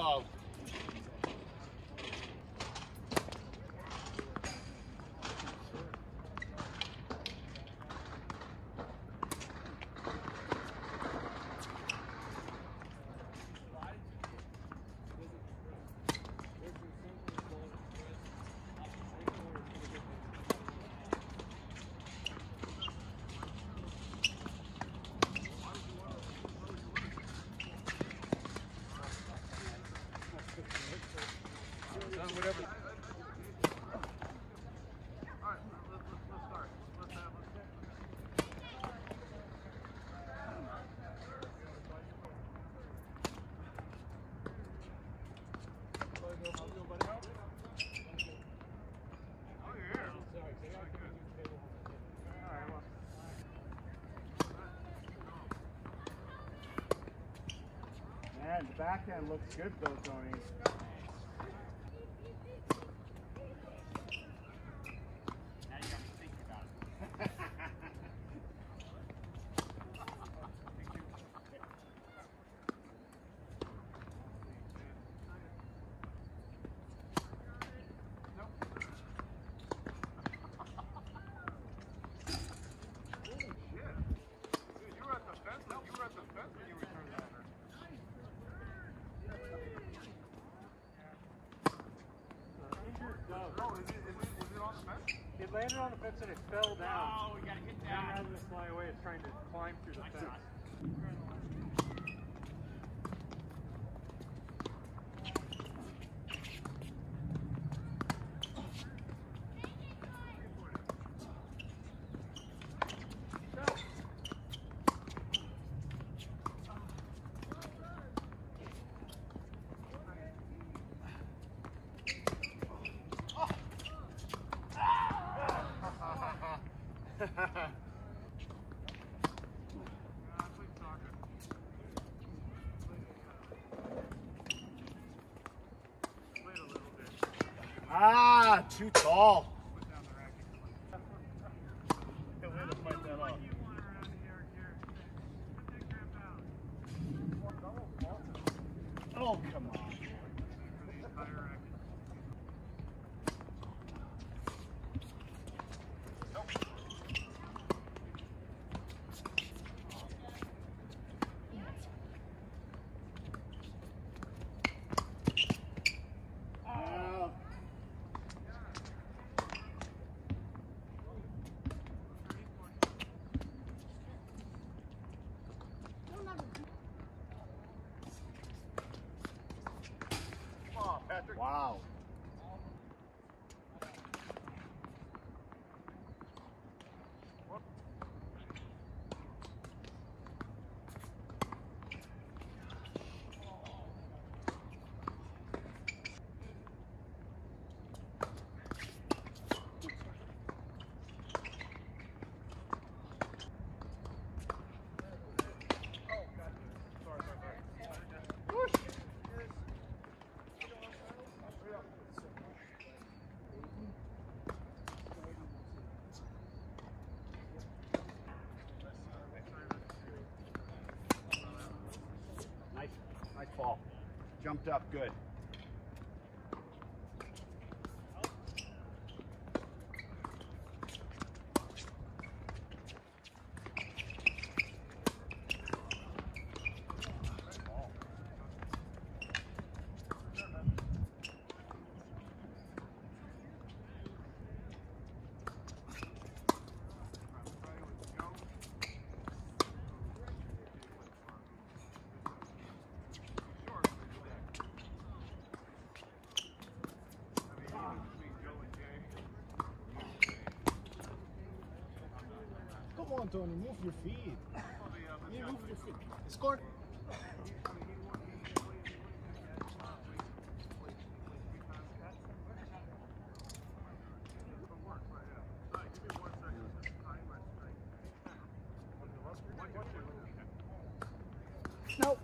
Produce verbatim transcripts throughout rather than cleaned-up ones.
ball. Whatever. Man, the backhand looks good though, Tony. It landed on the fence and it fell down. Oh, we gotta get that. Rather than fly away, it's trying to climb through the fence. Ah, too tall. Oh, come on. Wow. Nice, nice ball. Jumped up good. Come on, Tony, move your feet. Yeah, move your feet. Score. Nope.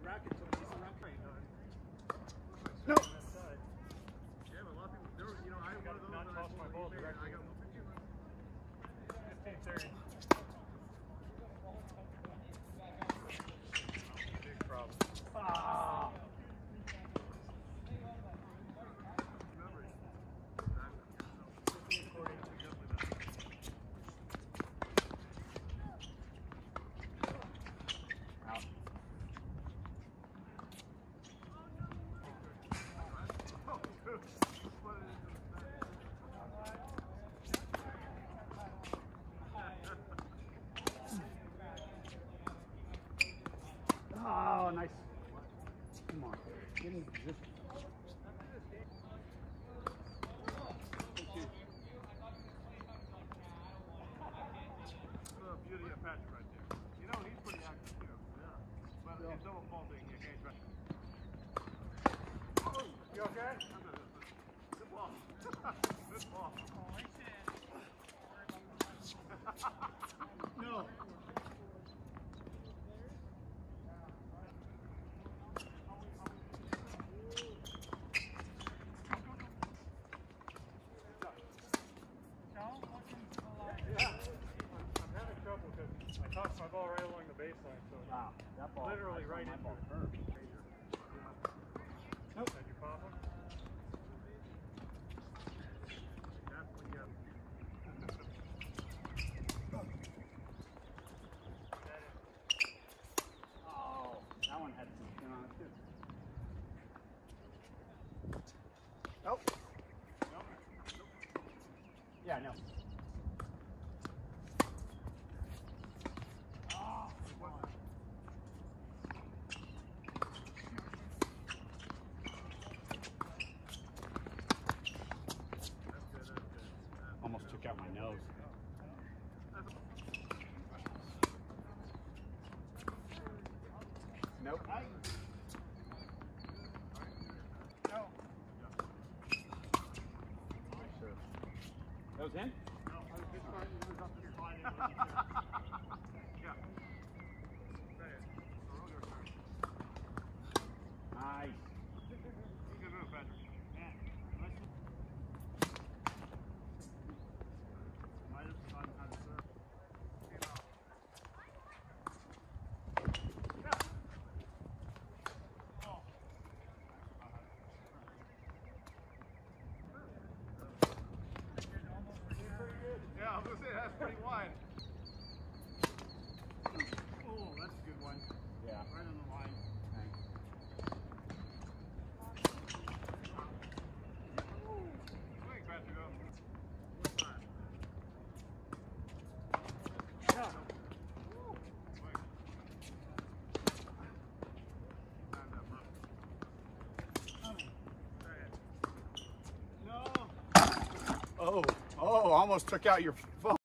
racket's a piece of racket. No. Yeah, but a lot of people, there were, you know, I had one of those. Not toss my ball directly. I got fifteen thirty. Big problem. Ah. Oh, nice. Come on. Get in position. the beauty of Patrick right there. You know, he's pretty active too. Yeah. But Yeah. his double fault thing, you can't trust him. You okay? Good ball. Good ball. No. I tossed my ball right along the baseline, so Wow, that ball. literally I saw right my into ball it. curve. Nope. Did you pop him? Definitely, yeah. Oh, that one had some skin on it too. Nope. Nope. Yeah, no. Almost took out my nose. Nope. No. Sure. That was in? No, I was just trying to use up the slide in. Yeah. Right. Earlier turn. Nice. Good move, Patrick. Man, Might have forgotten how to serve. Came out. Yeah, I was gonna say that's pretty wide. Oh, that's a good one. yeah. Right on the line. Thanks. Swing, Patrick. Go. Good time. Yeah. Swing. Time that, bro. There it is. Oh, oh, almost took out your phone.